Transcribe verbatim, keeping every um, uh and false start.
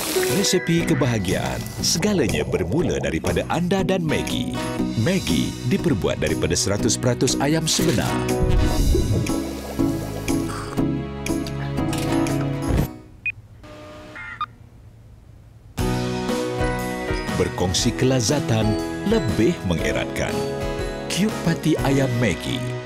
Resepi kebahagiaan, segalanya bermula daripada anda dan Maggi. Maggi diperbuat daripada seratus peratus ayam sebenar. Berkongsi kelazatan lebih mengeratkan. Cube Pati Ayam Maggi.